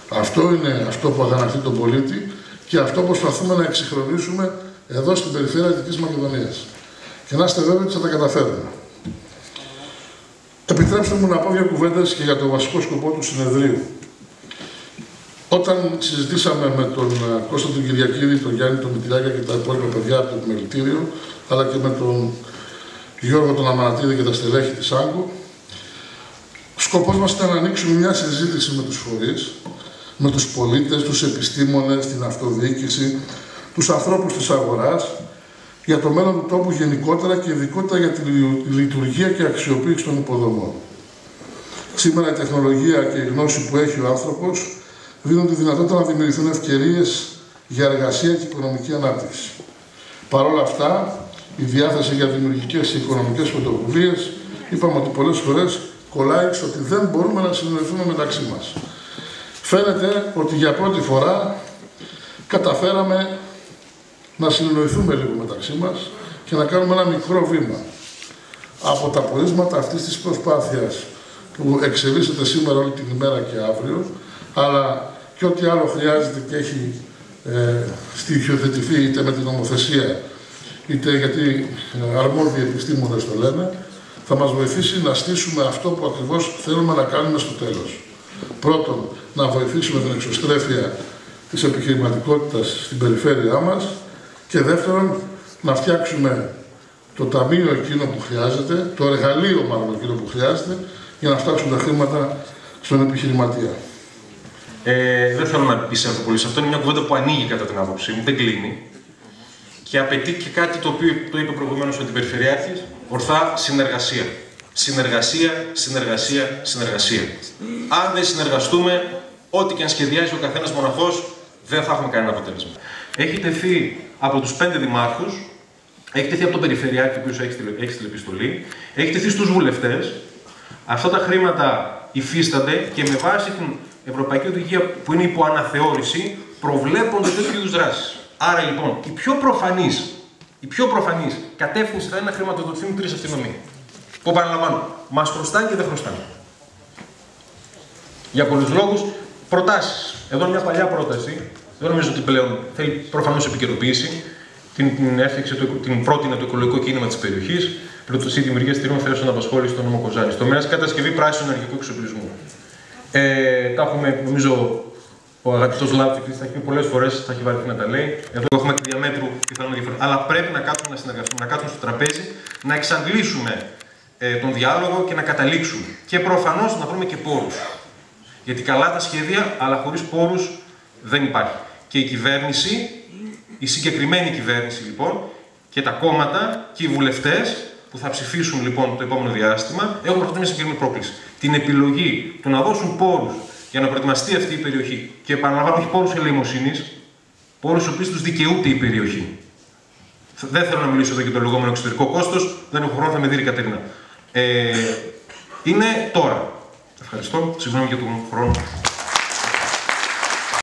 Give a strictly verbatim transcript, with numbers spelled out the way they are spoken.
Αυτό είναι αυτό που αγανακτεί τον πολίτη και αυτό προσπαθούμε να εξυγχρονίσουμε εδώ στην περιφέρεια Δυτικής Μακεδονίας. Και να είστε βέβαιοι ότι θα τα καταφέρουμε. Επιτρέψτε μου να πω δύο κουβέντες και για το βασικό σκοπό του συνεδρίου. Όταν συζητήσαμε με τον Κώστα τον Κυριακίδη, τον Γιάννη τον Μητυλάκια και τα υπόλοιπα παιδιά από το επιμελητήριο, αλλά και με τον Γιώργο τον Αμανατίδη και τα στελέχη της Άγκου, σκοπός μας ήταν να ανοίξουμε μια συζήτηση με τους φορείς, με τους πολίτες, τους επιστήμονες, την αυτοδιοίκηση, τους ανθρώπους της αγοράς, για το μέλλον του τόπου γενικότερα και ειδικότερα για τη λειτουργία και αξιοποίηση των υποδομών. Σήμερα η τεχνολογία και η γνώση που έχει ο άνθρωπος δίνουν τη δυνατότητα να δημιουργηθούν ευκαιρίες για εργασία και οικονομική ανάπτυξη. Παρ' όλα αυτά, η διάθεση για δημιουργικές και οικονομικές πρωτοβουλίες, είπαμε ότι πολλές φορές κολλάει στο ότι δεν μπορούμε να συνοηθούμε μεταξύ μας. Φαίνεται ότι για πρώτη φορά καταφέραμε να συνεννοηθούμε λίγο μεταξύ μας και να κάνουμε ένα μικρό βήμα. Από τα πορίσματα αυτής της προσπάθειας που εξελίσσεται σήμερα όλη την ημέρα και αύριο, αλλά και ό,τι άλλο χρειάζεται και έχει ε, στοιχειοθετηθεί είτε με την νομοθεσία, είτε γιατί ε, αρμόδιοι επιστήμονες το λένε, θα μας βοηθήσει να στήσουμε αυτό που ακριβώς θέλουμε να κάνουμε στο τέλος. Πρώτον, να βοηθήσουμε την εξωστρέφεια της επιχειρηματικότητας στην περιφέρειά μας και δεύτερον, να φτιάξουμε το ταμείο εκείνο που χρειάζεται, το εργαλείο μάλλον εκείνο που χρειάζεται, για να φτάσουν τα χρήματα στον επιχειρηματία. Ε, δεν θέλω να πεις πολύ σε αυτό. Είναι μια κουβέντα που ανοίγει κατά την άποψή μου, δεν κλείνει. Και απαιτεί και κάτι το οποίο το είπε προηγουμένως με την Περιφερειάρχη, ορθά συνεργασία. Συνεργασία, συνεργασία, συνεργασία. Αν δεν συνεργαστούμε, ό,τι και αν σχεδιάζει ο καθένας μοναχός, δεν θα έχουμε κανένα αποτέλεσμα. Έχει τεθεί από τους πέντε δημάρχους, έχει τεθεί από τον Περιφερειάρχη, ο οποίος έχει στείλει επιστολή, έχει τεθεί στους βουλευτές. Αυτά τα χρήματα υφίστανται και με βάση την Ευρωπαϊκή Οδηγία που είναι υπό αναθεώρηση, προβλέπονται τέτοιου είδους δράσεις. Άρα λοιπόν, η πιο προφανής, η πιο προφανής κατεύθυνση θα είναι να χρηματοδοτηθούν τρεις αστυνομίες. Που επαναλαμβάνω, μας χρωστάνε και δεν χρωστάνε. Για πολλούς λόγους, προτάσεις. Εδώ μια παλιά πρόταση, δεν νομίζω ότι πλέον θέλει προφανώς επικαιροποίηση. Την, την, έφτιαξε το, την πρότεινε το οικολογικό κίνημα της περιοχής, πρόταση δημιουργία τριών θέσεων απασχόλησης στον νομό Κοζάνης. Τομέας κατασκευή πράσινου ενεργειακού εξοπλισμού. Ε, τα έχουμε, νομίζω, ο αγαπητός Λάουτσικης θα έχει πει πολλές φορές, θα έχει βαρεθεί να τα λέει. Εδώ έχουμε τη διαμέτρου πιθανόν διαφορετικά. Αλλά πρέπει να κάτσουμε να συνεργαστούμε, να κάτσουμε στο τραπέζι, να εξαντλήσουμε ε, τον διάλογο και να καταλήξουμε. Και προφανώς να βρούμε και πόρους. Γιατί καλά τα σχέδια, αλλά χωρίς πόρους δεν υπάρχει. Και η κυβέρνηση, η συγκεκριμένη κυβέρνηση λοιπόν, και τα κόμματα και οι βουλευτές που θα ψηφίσουν λοιπόν το επόμενο διάστημα, έχουν μπροστά μια συγκεκριμένη πρόκληση. Την επιλογή του να δώσουν πόρους για να προετοιμαστεί αυτή η περιοχή. Και επαναλαμβάνω, όχι πόρους ελεημοσύνης, πόρους στους οποίους τους δικαιούται η περιοχή. Δεν θέλω να μιλήσω εδώ για το λεγόμενο εξωτερικό κόστος, δεν έχω χρόνο, θα με δει η Κατερίνα. Ε, είναι τώρα. Ευχαριστώ. Συγγνώμη για τον χρόνο.